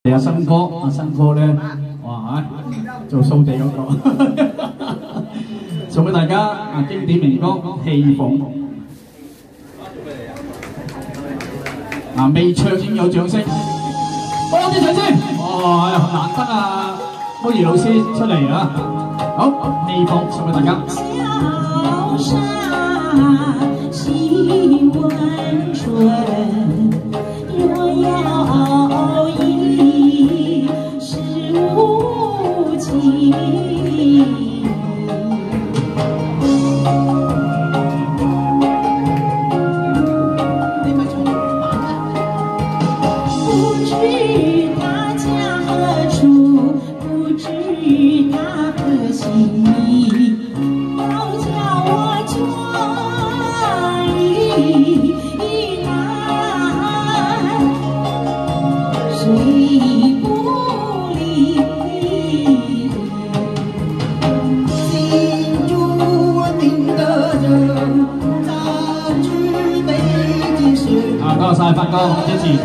阿新哥，阿新哥咧，哇，做掃地嗰個，送俾大家啊經典名歌《戲鳳》。啊，未唱已經有掌聲，多啲掌聲！哇，難得啊，摩兒老師出嚟啊！好，《戲鳳》送俾大家。多謝發哥支持。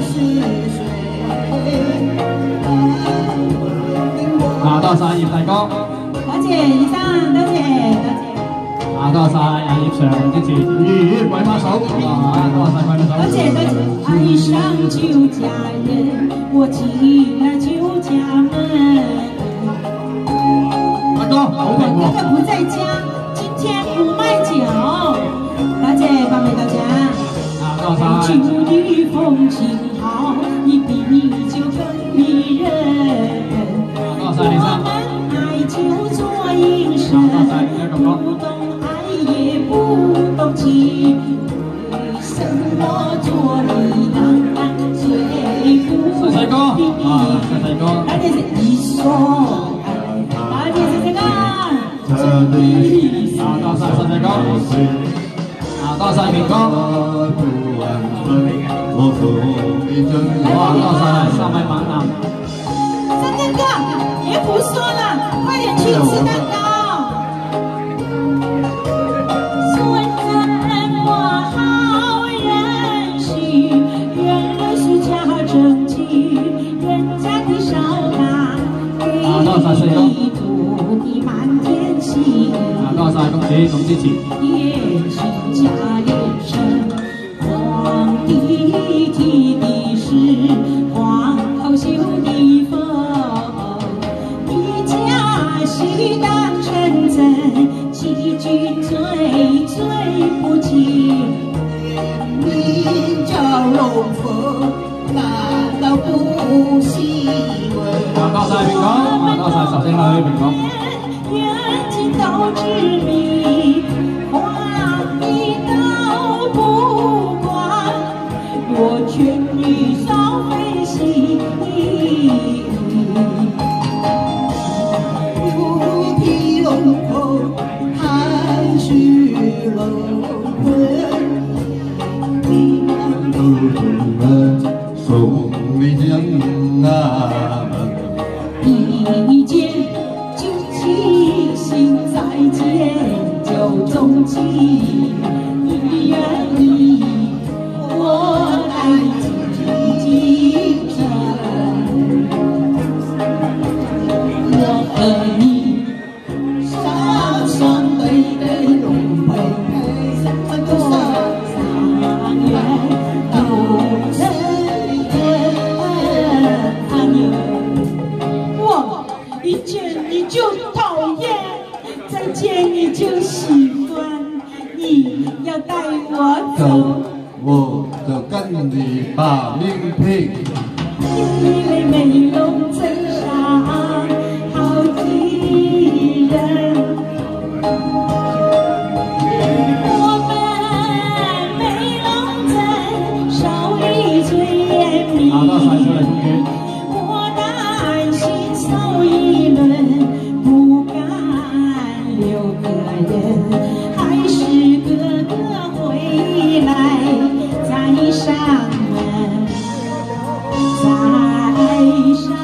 多謝葉大哥。多謝醫生，多謝。多謝葉 Sir 支持。咦，鬼馬手，多謝鬼馬手。多謝。愛上就嫁人，我進了就家門。大哥，好評喎。哥哥不在家，今天不賣酒。多謝，方便大家。酒的风景好，一比酒更迷人。我们爱就做营生，不懂爱也不懂情，为什么做你当然最不理？那这是一说爱，那这是这个真理。多謝細細哥，多謝明哥。哇，多謝3位板男。三蛋哥，别胡说了，快點去吃蛋糕。做人我好任性，原來是假正經，人家的少打，給你土地滿天星。多謝公子咁支持。也是假人生。提的是皇后绣的凤，你家喜当成真，欺君最不敬。名叫龙凤，難道不喜為？多謝明哥，多謝壽星女明哥。人盡都知明，皇帝都不管。我勸你少費心，不提龍鳳，還須龍魂。送你江啊！一見就傾心，再見就鍾情，你願意我。一见你就讨厌，再见你就喜歡，你要帶我走，我就跟你把命拼。因為美容真上好幾人，我們美容真少一嘴煙迷。我擔心少一輪，不敢留個人，還是哥哥回來再上門，再上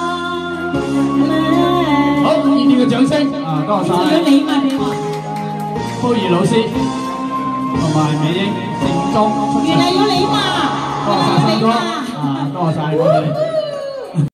門。好，熱烈嘅掌聲啊！多謝。有你嘛你話？高儀老師同埋美英正宗出場。原來有你嘛！多謝新哥啊！多謝我哋。